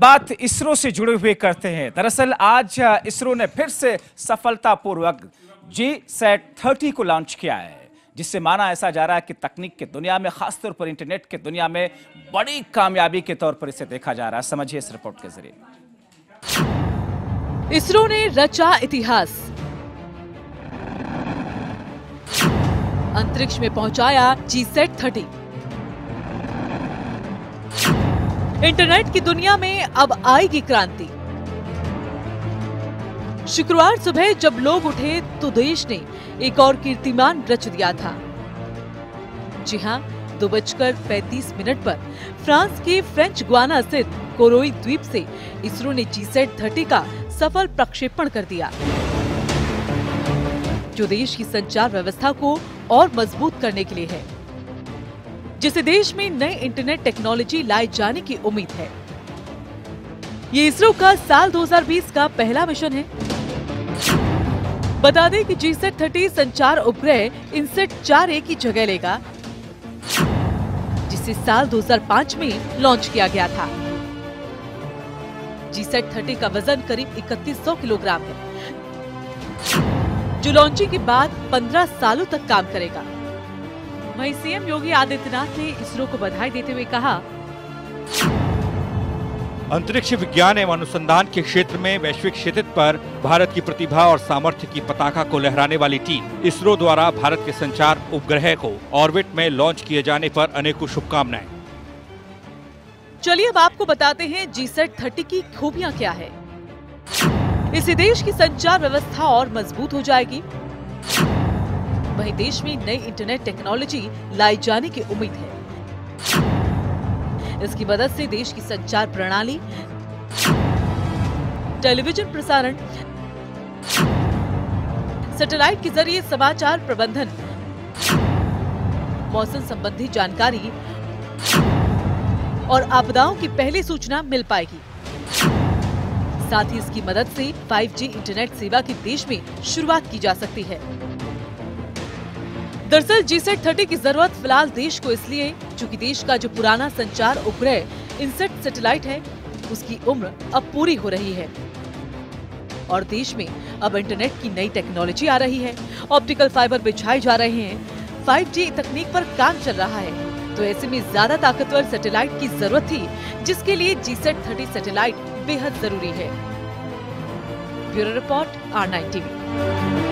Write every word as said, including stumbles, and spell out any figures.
बात इसरो से जुड़े हुए करते हैं। दरअसल आज इसरो ने फिर से सफलतापूर्वक जी सैट थर्टी को लॉन्च किया है, जिससे माना ऐसा जा रहा है कि तकनीक की दुनिया में, खासतौर पर इंटरनेट की दुनिया में बड़ी कामयाबी के तौर पर इसे देखा जा रहा है। समझिए इस रिपोर्ट के जरिए। इसरो ने रचा इतिहास, अंतरिक्ष में पहुंचाया जी सैट थर्टी। इंटरनेट की दुनिया में अब आएगी क्रांति। शुक्रवार सुबह जब लोग उठे तो देश ने एक और कीर्तिमान रच दिया था। जी हां, दो बजकर पैंतीस मिनट पर फ्रांस के फ्रेंच गुयाना स्थित कोरोई द्वीप से इसरो ने जी सैट थर्टी का सफल प्रक्षेपण कर दिया, जो देश की संचार व्यवस्था को और मजबूत करने के लिए है, जिसे देश में नई इंटरनेट टेक्नोलॉजी लाए जाने की उम्मीद है। ये इसरो का साल दो हज़ार बीस का पहला मिशन है। बता दें कि जी सैट थर्टी संचार उपग्रह इनसैट चार ए की जगह लेगा, जिसे साल दो हज़ार पाँच में लॉन्च किया गया था। जी सैट थर्टी का वजन करीब इकतीस सौ किलोग्राम है, जो लॉन्चिंग के बाद पंद्रह सालों तक काम करेगा। वहीं सीएम योगी आदित्यनाथ ने इसरो को बधाई देते हुए कहा, अंतरिक्ष विज्ञान एवं अनुसंधान के क्षेत्र में वैश्विक क्षितिज पर भारत की प्रतिभा और सामर्थ्य की पताका को लहराने वाली टीम इसरो द्वारा भारत के संचार उपग्रह को ऑर्बिट में लॉन्च किए जाने पर अनेकों शुभकामनाएं। चलिए अब आपको बताते हैं जी सैट थर्टी की खूबियां क्या है। इससे देश की संचार व्यवस्था और मजबूत हो जाएगी। वहीं देश में नई इंटरनेट टेक्नोलॉजी लाई जाने की उम्मीद है। इसकी मदद से देश की संचार प्रणाली, टेलीविजन प्रसारण, सैटेलाइट के जरिए समाचार प्रबंधन, मौसम संबंधी जानकारी और आपदाओं की पहली सूचना मिल पाएगी। साथ ही इसकी मदद से फाइव जी इंटरनेट सेवा की देश में शुरुआत की जा सकती है। दरअसल जी सैट थर्टी की जरूरत फिलहाल देश को इसलिए, क्योंकि देश का जो पुराना संचार उपग्रह इनसैट सैटेलाइट है, उसकी उम्र अब पूरी हो रही है और देश में अब इंटरनेट की नई टेक्नोलॉजी आ रही है। ऑप्टिकल फाइबर बिछाए जा रहे हैं, फाइव जी तकनीक पर काम चल रहा है, तो ऐसे में ज्यादा ताकतवर सैटेलाइट की जरूरत थी, जिसके लिए जी सैट थर्टी सैटेलाइट बेहद जरूरी है। Bureau report, R nine TV.